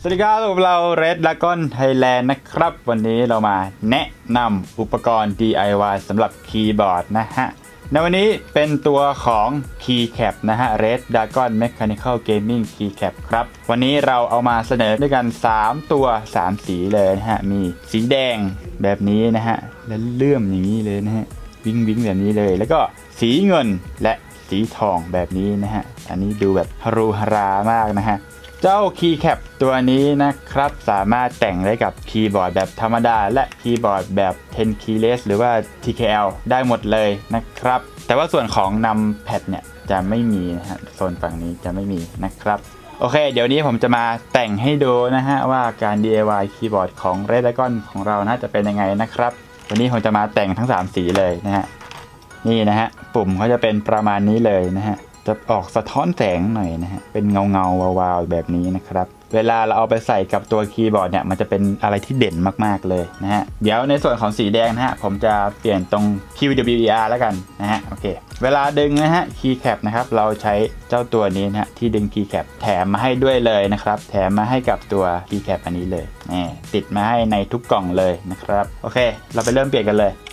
สวัสดีครับเรา Red Dragon Thailand นะครับวันนี้เรามาแนะนำอุปกรณ์ DIY สำหรับคีย์บอร์ดนะฮะในวันนี้เป็นตัวของ Keycap นะฮะ Red Dragon Mechanical Gaming Keycap ครับวันนี้เราเอามาเสนอด้วยกัน3ตัว3สีเลยนะฮะมีสีแดงแบบนี้นะฮะแล้วเลื่อมอย่างนี้เลยนะฮะวิ้งแบบนี้เลยแล้วก็สีเงินและสีทองแบบนี้นะฮะอันนี้ดูแบบฮารุฮารามากนะฮะเจ้า Keycap ตัวนี้นะครับสามารถแต่งได้กับคีย์บอร์ดแบบธรรมดาและคีย์บอร์ดแบบ 10 keyless หรือว่า TKL ได้หมดเลยนะครับแต่ว่าส่วนของนำแพดเนี่ยจะไม่มีนะฮะโซนฝั่งนี้จะไม่มีนะครับโอเคเดี๋ยวนี้ผมจะมาแต่งให้ดูนะฮะว่าการ DIY คีย์บอร์ดของ Red Dragon ของเราน่าจะเป็นยังไงนะครับวันนี้ผมจะมาแต่งทั้ง3สีเลยนะฮะนี่นะฮะปุ่มเขาจะเป็นประมาณนี้เลยนะฮะจะออกสะท้อนแสงหน่อยนะฮะเป็นเงาวาวๆแบบนี้นะครับเวลาเราเอาไปใส่กับตัวคีย์บอร์ดเนี่ยมันจะเป็นอะไรที่เด่นมากๆเลยนะฮะเดี๋ยวในส่วนของสีแดงนะฮะผมจะเปลี่ยนตรง QWER แล้วกันนะฮะโอเคเวลาดึงนะฮะ Keycap นะครับเราใช้เจ้าตัวนี้นะฮะที่ดึง Keycap แถมมาให้ด้วยเลยนะครับแถมมาให้กับตัว Keycap อันนี้เลยนี่ติดมาให้ในทุกกล่องเลยนะครับโอเคเราไปเริ่มเปลี่ยนกันเลย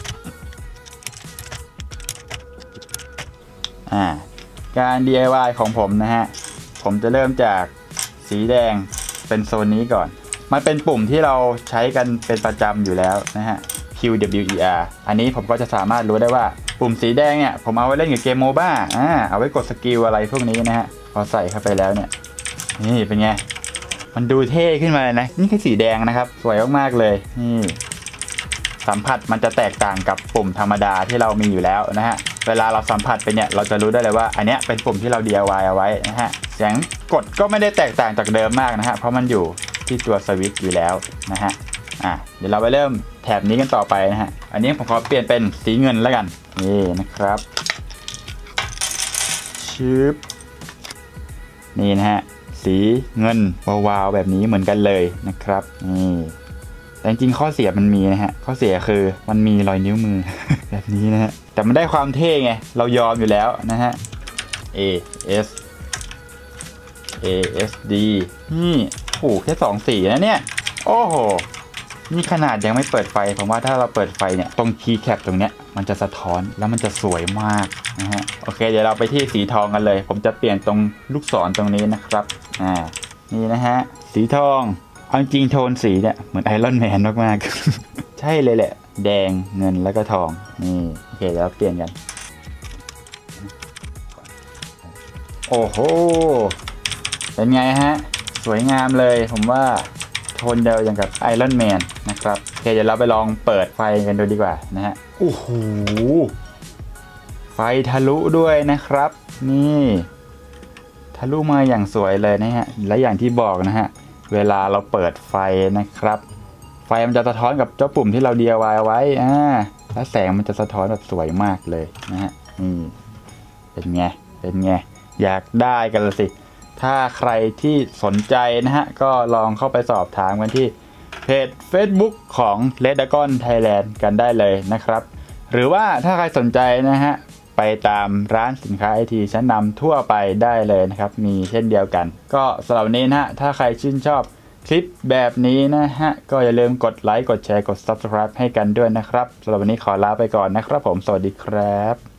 การ DIY ของผมนะฮะผมจะเริ่มจากสีแดงเป็นโซนนี้ก่อนมันเป็นปุ่มที่เราใช้กันเป็นประจำอยู่แล้วนะฮะ QWER อันนี้ผมก็จะสามารถรู้ได้ว่าปุ่มสีแดงเนี่ยผมเอาไว้เล่นกับเกมโมบ้าเอาไว้กดสกิลอะไรพวกนี้นะฮะพอใส่เข้าไปแล้วเนี่ยนี่เป็นไงมันดูเท่ขึ้นมาเลยนะนี่คือสีแดงนะครับสวยมากๆเลยนี่สัมผัสมันจะแตกต่างกับปุ่มธรรมดาที่เรามีอยู่แล้วนะฮะเวลาเราสัมผัสไปเนี่ยเราจะรู้ได้เลยว่าอันนี้เป็นปุ่มที่เรา DIY เอาไว้นะฮะเสียงกดก็ไม่ได้แตกต่างจากเดิมมากนะฮะเพราะมันอยู่ที่ตัวสวิตช์อยู่แล้วนะฮะเดี๋ยวเราไปเริ่มแถบนี้กันต่อไปนะฮะอันนี้ผมขอเปลี่ยนเป็นสีเงินแล้วกันนี่นะครับนี่นะฮะสีเงินวาวๆแบบนี้เหมือนกันเลยนะครับนี่แต่จริงๆข้อเสียมันมีนะฮะข้อเสียคือมันมีรอยนิ้วมือ แบบนี้นะฮะแต่มันได้ความเท่ไงเรายอมอยู่แล้วนะฮะ ASD นี่โอ้แค่2สีนะเนี่ยโอ้โหนี่ขนาดยังไม่เปิดไฟผมว่าถ้าเราเปิดไฟเนี่ยตรง Keycap ตรงเนี้ยมันจะสะท้อนแล้วมันจะสวยมากนะฮะโอเคเดี๋ยวเราไปที่สีทองกันเลยผมจะเปลี่ยนตรงลูกศรตรงนี้นะครับนี่นะฮะสีทองเอาจริงโทนสีเนี่ยเหมือนไอรอนแมนมากๆ ใช่เลยแหละแดงเงินแล้วก็ทองนี่โอเคเดี๋ยวเราเปลี่ยนกันโอ้โหเป็นไงฮะสวยงามเลยผมว่าโทนเดียวอย่างกับไอรอนแมนนะครับโอเคเดี๋ยวเราไปลองเปิดไฟกันดูดีกว่านะฮะโอ้โหไฟทะลุด้วยนะครับนี่ทะลุมาอย่างสวยเลยนะฮะและอย่างที่บอกนะฮะเวลาเราเปิดไฟนะครับไฟมันจะสะท้อนกับเจ้าปุ่มที่เรา DIY เอาไว้แล้วแสงมันจะสะท้อนแบบสวยมากเลยนะฮะเป็นไงอยากได้กันละสิถ้าใครที่สนใจนะฮะก็ลองเข้าไปสอบถามกันที่เพจ Facebook ของ Red Dragon Thailand กันได้เลยนะครับหรือว่าถ้าใครสนใจนะฮะไปตามร้านสินค้า IT ชั้นนำทั่วไปได้เลยนะครับมีเช่นเดียวกันก็สำหรับวันนี้นะฮะถ้าใครชื่นชอบคลิปแบบนี้นะฮะก็อย่าลืมกดไลค์กดแชร์กด Subscribe ให้กันด้วยนะครับสำหรับวันนี้ขอลาไปก่อนนะครับผมสวัสดีครับ